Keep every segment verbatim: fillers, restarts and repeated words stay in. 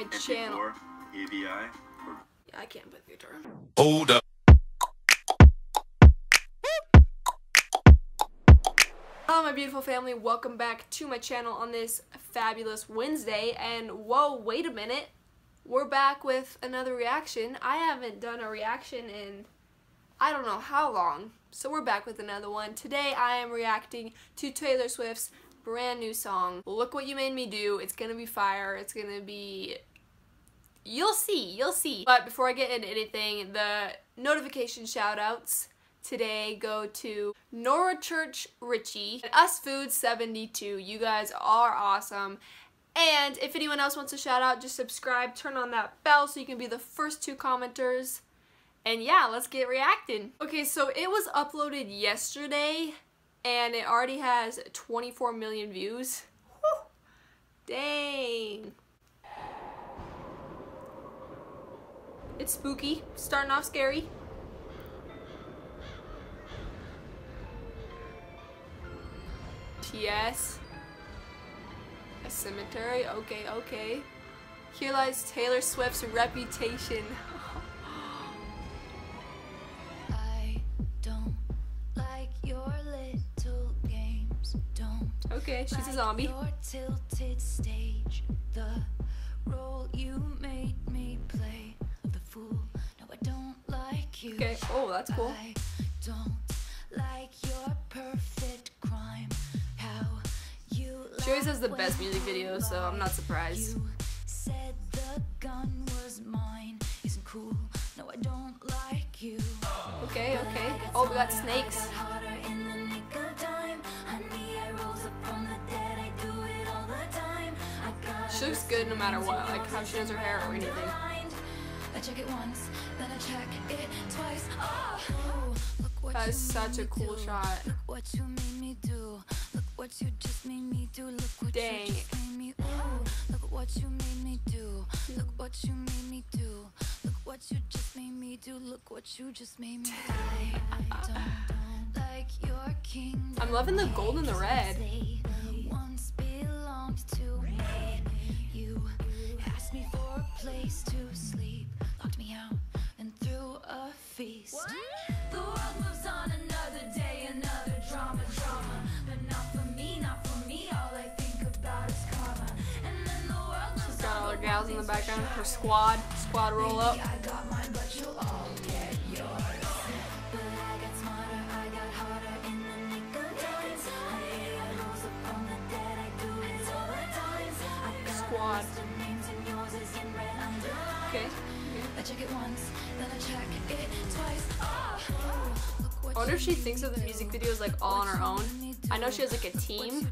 my channel. E V I. Yeah, I can't play the guitar. Hold up. Hello my beautiful family, welcome back to my channel on this fabulous Wednesday, and whoa, wait a minute, we're back with another reaction. I haven't done a reaction in I don't know how long, so we're back with another one. Today I am reacting to Taylor Swift's brand new song, Look What You Made Me Do. It's gonna be fire, it's gonna be, you'll see, you'll see. But before I get into anything, the notification shout outs today go to Nora Church Richie and Us Food seventy-two. You guys are awesome. And if anyone else wants a shout out, just subscribe, turn on that bell so you can be the first two commenters. And yeah, let's get reacting. Okay, so it was uploaded yesterday and it already has twenty-four million views. Whew. Dang. It's spooky, starting off scary. Yes. A cemetery? Okay, okay. Here lies Taylor Swift's reputation. I don't like your little games. Don't okay, she's a zombie. Your tilted stage, the role you made me play, the fool. No, I don't like you. Okay, oh, that's cool. I don't like your perfect crime. She always has the best music videos, so I'm not surprised. You said the gun was mine. Isn't cool. No, I don't like you. Okay, okay. Oh, we got snakes. She looks good no matter what, like how she does her hair or anything. I check it once, then I check it twice. That is such a cool shot. Look what you made me do. Look what you just made me do. Look what Dang. you just made me ooh. Look what you made me do. Look what you made me do. Look what you just made me do. Look what you just made me do. I don't, don't like your kingdom. I'm loving the gold and the red. Once belonged to me. You asked me for a place to sleep, locked me out and threw a feast. What? The world moves on another day, another drama, drama. But not for me, not for me. All I think about is karma. And then the world moves on. She's got all her gals in the background. Her squad, squad roll up. I got mine, but you'll all get yours. But I got smarter, I got harder in the nick of time. I rose up on the dead, I do it all the time. I got squad. Names and yours is in red underline. Okay. I check it once, then I check it twice. Oh, I wonder if she thinks of the music videos like all on her own. I know she has like a team.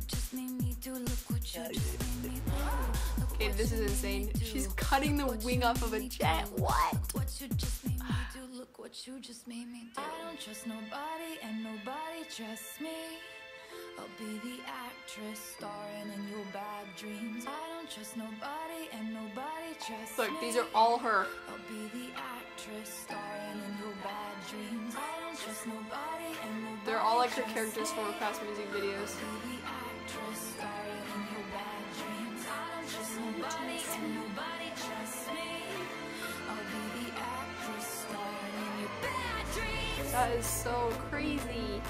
Okay, this is insane. She's cutting the wing off of a jet. What? Look what you just made me do. I don't trust nobody and nobody trusts me. I'll be the actress starring in your bad dreams. I don't trust nobody and nobody trusts me. Look, these are all her. I'll be the actress starring in your bad dreams. I don't trust nobody and nobody. They're all like her characters from her past music videos. I'll be the actress starring in your bad dreams. I don't trust nobody and nobody trusts me. I'll be the actress starring in your bad dreams. That is so crazy.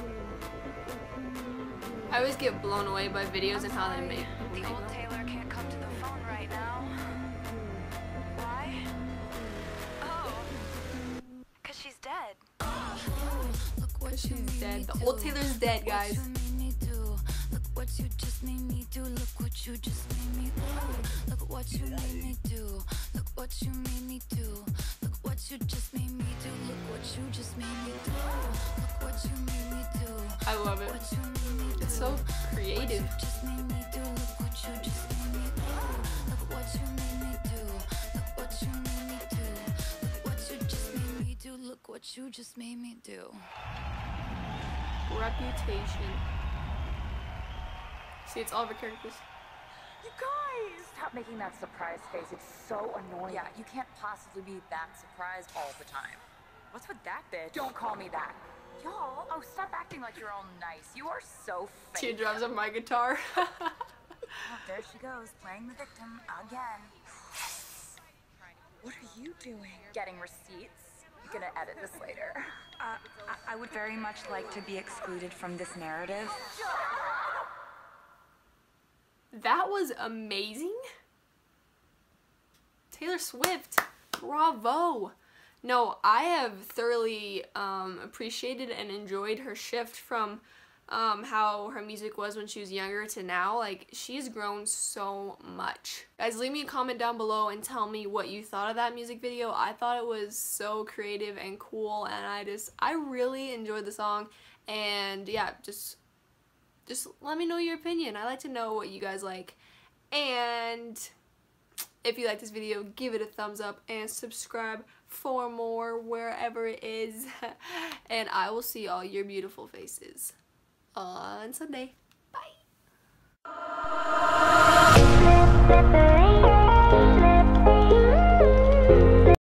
I always get blown away by videos and how they make The old Taylor can't come to the phone right now. Why? Oh, because she's dead. Because she's dead. The old Taylor's dead, guys. Look what you just made me do. Look what you just made me do. Look what you made me do. Look what you made me do. Look what you just made me do. Look what you just made me do. Look what you made me do. I love it. It's so creative. Look what you just made me do. Reputation. See, it's all of her characters. You guys! Stop making that surprise face. It's so annoying. Yeah, you can't possibly be that surprised all the time. What's with that bitch? Don't call me that. Y'all, oh, stop acting like you're all nice. You are so fake. Teardrops on my guitar. Oh, there she goes, playing the victim again. What are you doing? Getting receipts. I'm gonna edit this later. Uh, I, I would very much like to be excluded from this narrative. That was amazing. Taylor Swift, bravo. No, I have thoroughly um, appreciated and enjoyed her shift from um, how her music was when she was younger to now. Like, she's grown so much. Guys, leave me a comment down below and tell me what you thought of that music video. I thought it was so creative and cool, and I just, I really enjoyed the song. And yeah, just, just let me know your opinion. I like to know what you guys like. And if you like this video, give it a thumbs up and subscribe for more wherever it is. And I will see all your beautiful faces on Sunday. Bye.